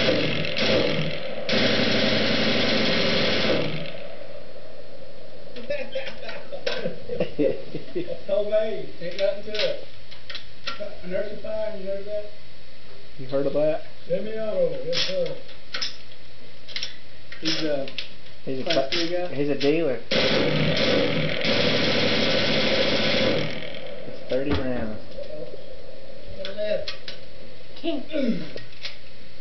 That's homemade. Ain't nothing to it. Inertia Fire, you heard of that? You heard of that? Semi-auto, yes sir. He's a dealer.